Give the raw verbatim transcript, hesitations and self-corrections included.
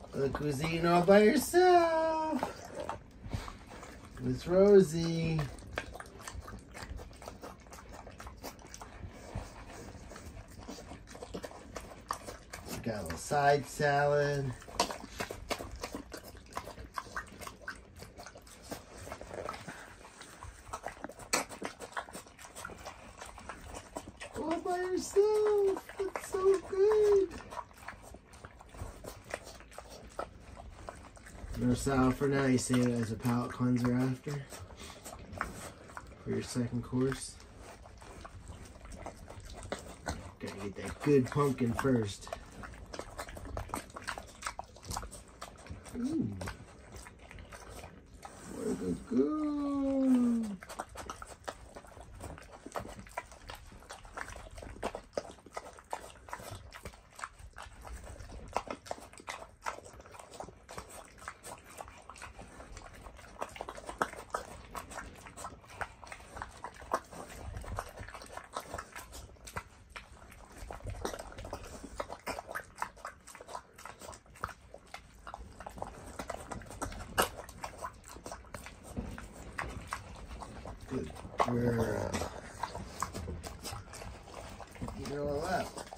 Look who's eating all by herself. It's Rosie. Got a little side salad. All by yourself. That's so good. No salad for now. You save it as a palate cleanser after for your second course. Gotta get that good pumpkin first. Ooh. Where'd it go? Good girl. You know all that.